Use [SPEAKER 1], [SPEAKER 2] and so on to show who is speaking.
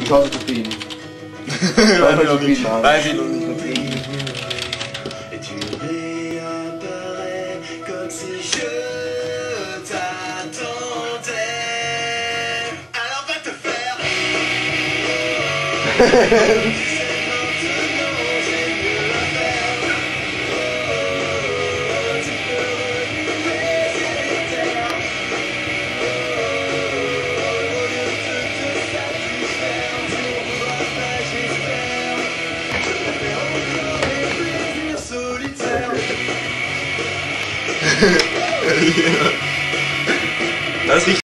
[SPEAKER 1] 1000 Rupien.
[SPEAKER 2] Weil wir noch nicht Rupien.
[SPEAKER 3] Et tu réapparaît comme si je t'attendais. Alors va te faire.
[SPEAKER 2] Das riecht